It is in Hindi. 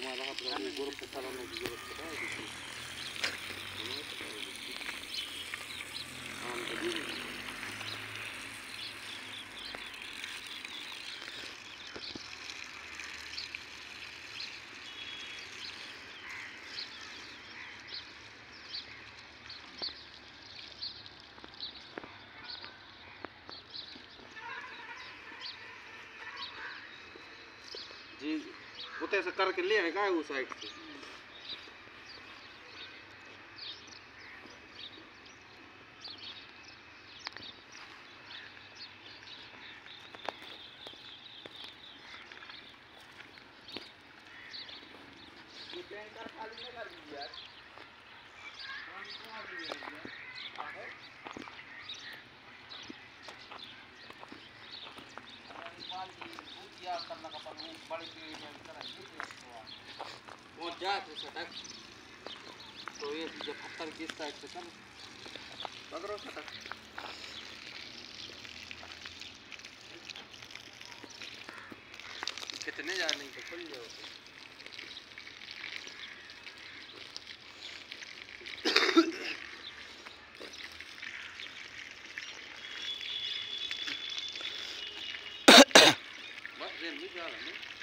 तुम्हारा हाथ में ग्रुप के चलाने की जरूरत पता है किसी आम तो भी जी उते से करके ले आएगा उस साइड से ये टैंकर खाली नहीं कर दीजिए यार वो जा तो सटक तो ये जब पत्थर की साइड से चल पकड़ो सटक कितने जाने तो खुल जाओ बस रेल भी जा रहा है